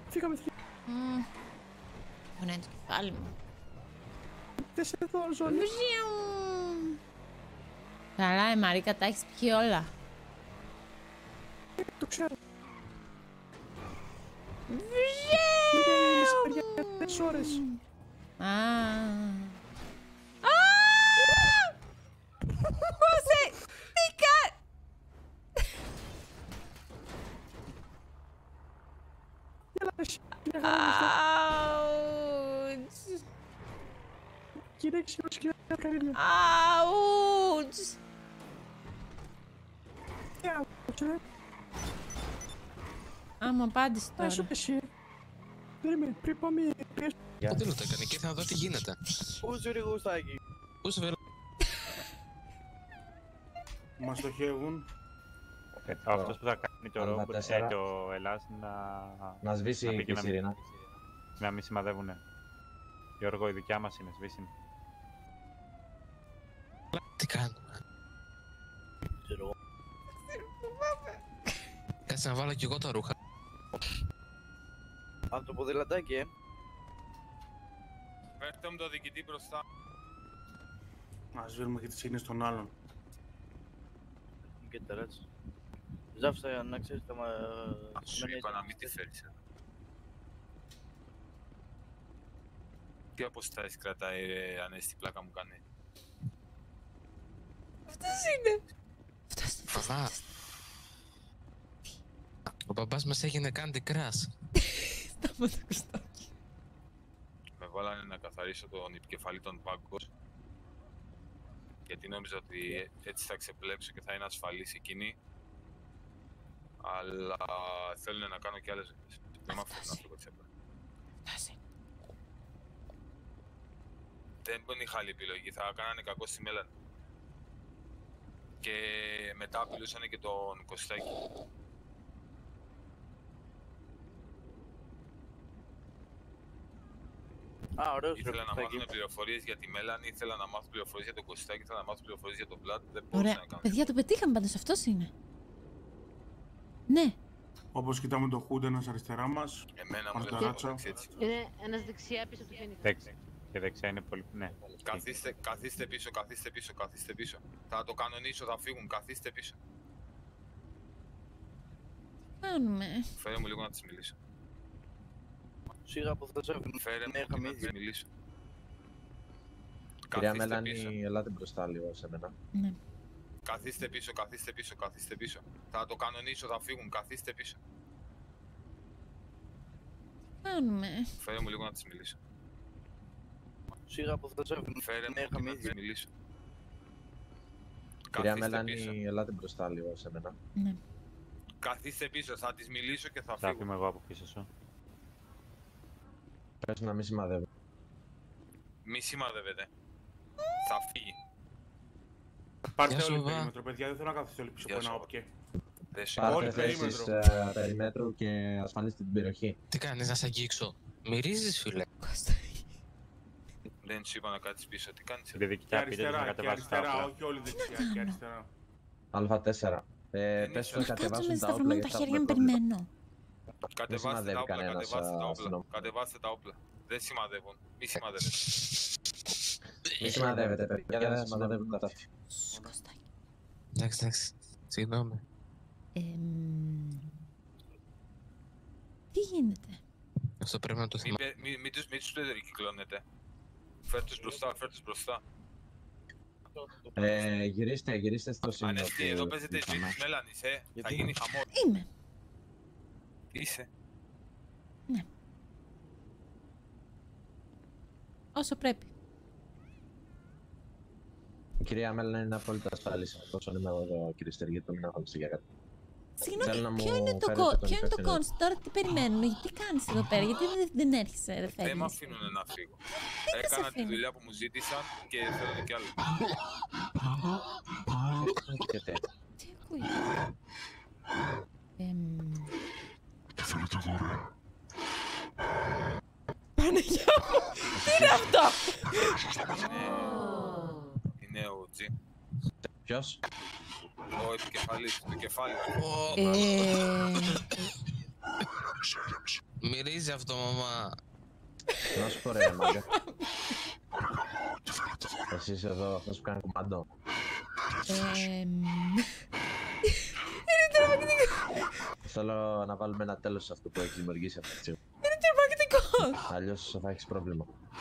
Φύγαμε. Πονάει το κεφάλι μου. Δεν σε δω, Ζώνη. Καλά, Μαρίκα, τα έχεις πιει όλα. Το ξέρω. Βγαίνω! Για 4 ώρες. Χωσέ, τι κάνει! Έλα, εσύ. Αουτς! Κύριε, ξύλος και καρύδια. Αουτς! Τι άκουσε. Άμα απάντησε τώρα. Άσου εσύ. Περίμενε, πριν πάμε πες. Πότε το έκανε και θα δω τι γίνεται. Πού σου ρηγουστάκι. Πού σου φέρω. Μας στοχεύουν. Αυτός που θα κάνει το Ρόμπ και ο Ελλάς να σβήσει και η Σιρήνα. Να μην σημαδεύουνε. Γιώργο, η δικιά μας είναι, σβήσει. Τι κάνουμε. Κάτσε να βάλω κι εγώ τα ρούχα. Από το ποδηλατάκι, Φέρτε μου το διοικητή μπροστά. Να σβήνουμε και τις ίνες των άλλων. Και τεράτς. Ζάφσα, να ξέρεις τα Σου είπα να μην τη φέρεις εδώ. Τι αποστάσεις κρατάει, Ανέστη, πλάκα μου κάνει. Αυτός είναι. Παπά. Ο μπαμπάς μας έγινε Candy Crush. Στάμα το κουστάκι. Με βάλανε να καθαρίσω τον επικεφαλή των Πάγκος. Γιατί νόμιζα ότι έτσι θα ξεπλέψω και θα είναι ασφαλής εκείνη. Αλλά θέλουν να κάνω και άλλες δουλειές. Δεν μ' αφήνουν να φύγω τσέπα. Δεν είχα άλλη επιλογή, θα κάνανε κακό στη Μέλανη. Και μετά απειλούσανε και τον Κωστάκη. Ήθελα να μάθουν πληροφορίες για τη Μέλανη, ήθελα να μάθω πληροφορίες για τον Κωστάκη, ήθελα να μάθω πληροφορίες για τον Βλάντ. Δεν μπορούσα να κάνω. Παιδιά, το πετύχαμε πάντως, αυτός είναι. Ναι. Όπως κοιτάμε το Χούντ ένας αριστερά μας. Εμένα μου δεν το έτσι. Είναι ένας δεξιά πίσω από το Φένιξ. Δεξιά. Και δεξιά είναι πολύ... Ναι. Καθίστε πίσω, καθίστε πίσω, καθίστε πίσω. Θα το κανονίσω, θα φύγουν, καθίστε πίσω. Κάνουμε. Φέρε μου λίγο να τις μιλήσω. Σίγα από αυτό το Φέρε μου λίγο να τις μιλήσω. Κυρία Μέλανη, ελάτε μπροστά λίγο σε μένα. Ναι. Καθίστε πίσω, καθίστε πίσω, καθίστε πίσω. Θα το κανονίσω, θα φύγουν, καθίστε πίσω. Κάνουμε. Φέρε μου λίγο να τις μιλήσω. Σίγα από αυτό το Φέρε μου λίγο να τις μιλήσω. Κυρία Μέλανη, ελάτε μπροστά λίγο σε μένα. Ναι. Καθίστε πίσω, θα τις μιλήσω και θα Θα φύγω. φύγω εγώ από πίσω σου. Πες να μην σημαδεύω. Μη σημαδεύετε. Θα φύγει. Πάρτε όλοι περίμετρο, παιδιά, δεν θέλω να καθίσετε όλοι πίσω από ένα όπκε. Πάρτε θέσεις περιμέτρου και ασφαλίστε την περιοχή. Τι κάνεις, να σε αγγίξω. Μυρίζεις, φίλε. Δεν σου είπα να κάτσεις πίσω, τι κάνεις. Και αριστερά, και αριστερά, όχι όλοι δεξιά, και αριστερά. Α4. Πες να κατεβάσουν τα όπλα τα χέρια μου, περιμένω. Κατεβάστε τα όπλα, κατεβάστε τα όπλα. Κατεβάστε τα όπλα. Δεν σημαδεύουν. Μη σημαδεύετε. Μη σημαδεύετε, παιδιά, δεν σημαδεύουν τα τάφη. Εντάξει, εντάξει. Συγγνώμη. Τι γίνεται. Αυτό πρέπει να το θυμάμαι. Μην τους κυκλώνετε. Φέρ' τους μπροστά, φέρ' τους μπροστά. Γυρίστε στο σημείο. Ανέστη, εδώ παίζετε η ζωή της Μέλανης, θα γίνει χαμό. Είμαι. Είσαι. Ναι. Όσο πρέπει. Η κυρία Μέλανα είναι απόλυτα ασφαλής. Όσο είμαι εγώ εδώ, κύριε Στεργίτη, μην αγχώνεστε για κάτι. Συγγνώμη, ποιο είναι το κόνσεπτ, τώρα τι περιμένουμε, τι κάνεις εδώ πέρα, γιατί δεν έρχεσαι, δεν φεύγεις. Δεν με αφήνουν να φύγω. Έκανα τη δουλειά που μου ζήτησαν και θέλω κι άλλο. Τι ακούγεται. Θέλω το γόρι. Παναγιά μου, τι είναι αυτό. Είναι ο Τζι. Ποιος? Ο επικεφαλής, το κεφάλι. Μυρίζει αυτό, μαμά. Να σου πω ρε μάγκα. Εσύ είσαι εδώ, αυτός που κάνει κουμάντο. Είναι τρομακτικό. Θέλω να βάλουμε ένα τέλος σε αυτό που έχει δημιουργήσει αυτή τη στιγμή. Είναι τρομακτικό. Αλλιώς θα έχεις πρόβλημα.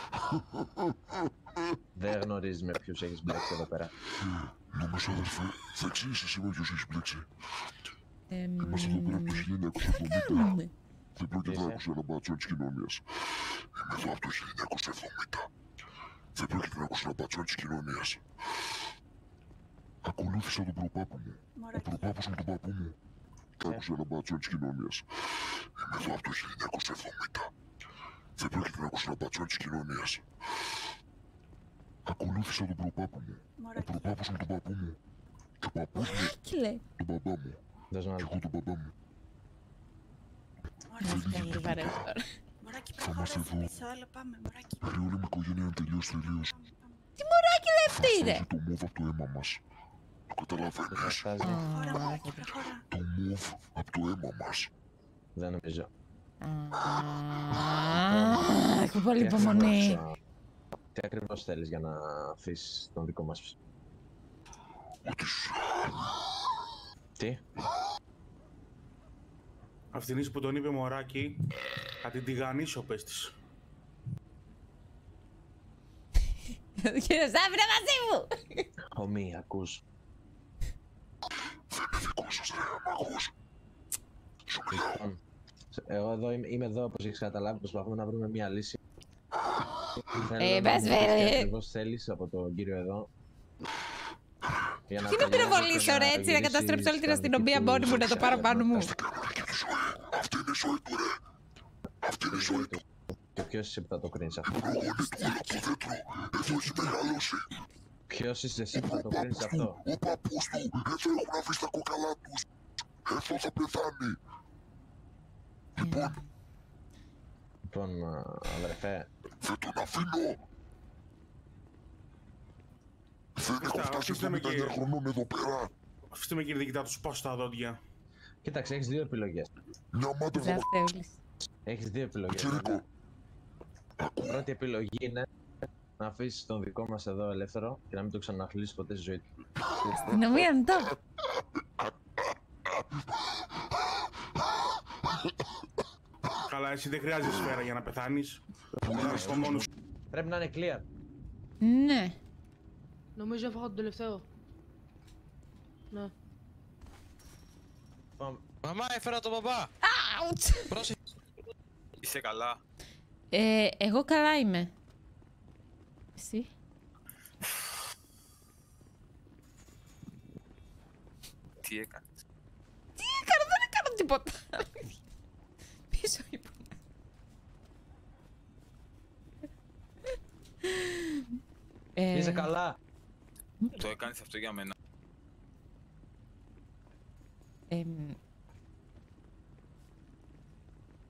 Δεν γνωρίζεις με ποιους έχεις μπλέξει εδώ πέρα. Νομίζω αδερφέ, θα εξήγησες εσύ με ποιους έχεις μπλέξει. Είμαστε εδώ πέρα από το 1970. Δεν πρόκειται να ακούσει ένα μπάτσο της κοινωνίας. Είμαι εδώ από το 1970. Δεν πρόκειται να ακούσει ένα μπάτσο της κοινωνίας. Ακολούθησα τον προπάπου μου. Ο προπάπους μου τον παππού μου. Θα άκουσε ένα μπάτσο της κοινωνίας. Είμαι εδώ από το 1970. Δεν πρόκειται να ακούσει ένα μπάτσο της κοινωνίας. Ακολούθησα τον προπάπου μου. Ο προπάπους μου τον παππού μου. Και ο παππούς μου τον μπαμπά μου. Δες να Και εγώ τον μπαμπά μου. Μωράκι, προχώρασε πίσω, άλλο πάμε, μωράκι. Ρε, όλη μου η οικογένεια είναι τελείως. Τι μωράκι λέει αυτή ρε. Το μόβ από το αίμα μας. Το καταλαβαίνεις. Προχώρα, μωράκι, προχώρα. Το μόβ από το αίμα μας. Δεν νομίζω. Έχω πολύ υπομονή. Τι ακριβώς θέλεις για να αφήσεις τον δικό μας? Ό,τι σου. Τι? Αυτήν που τον είπε μωράκι, θα την τηγανίσω πες της. Κύριε Σάββινα μαζί μου. Ομοί, ακούς. Δεν είναι δικό σας ρε, μ' ακούς. Σου μιλάω. Εγώ εδώ είμαι εδώ, όπως έχεις καταλάβει, προσπαθούμε να βρούμε μια λύση. Πες τι ακριβώς θέλεις από τον κύριο εδώ. Τι να πυροβολήσω ρε έτσι, να καταστρέψω όλη την αστυνομία μόνη μου, να το πάρω πάνω μου. Αυτή είναι η ζωή του ρε. Αυτή είναι η ζωή του. Και ποιος είσαι που θα το κρίνεις αυτό? Πρόγονοι του είναι από το δέντρο. Εδώ έχει μεγαλώσει. Ποιος είσαι εσύ που θα το κρίνεις αυτό? Ο παππούς του. Εδώ έχουν αφήσει τα κόκαλά τους. Εδώ θα πεθάνει. Λοιπόν, αδερφέ. Δεν τον αφήνω. Δεν έχω φτάσει 79 χρονών εδώ πέρα. Αφήστε με κύριε διοικητά, του σπάσω τα δόντια. Κοίταξε, έχεις δύο επιλογές. Μια μάτα θα Έχεις δύο επιλογές. Κυρίκο. Η πρώτη επιλογή είναι να αφήσεις τον δικό μας εδώ ελεύθερο και να μην το ξαναχλήσεις ποτέ στη ζωή του. Αστυνομία είναι το. Καλά, εσύ δεν χρειάζεσαι σφαίρα για να πεθάνεις. Πρέπει να είναι clear. Ναι. Νομίζω έφαγα τον τελευταίο. Ναι. Μαμά, έφερα τον μπαμπά. Άουτς. Πρόσεχε. Είσαι καλά? Εγώ καλά είμαι. Εσύ? Τι έκανες? Τι έκανα, δεν έκανα τίποτα. Πίσω ήμουν. Είσαι καλά. Το έκανες αυτό για μένα?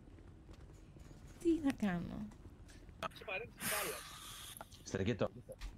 Τι να κάνω? Στεργίτο.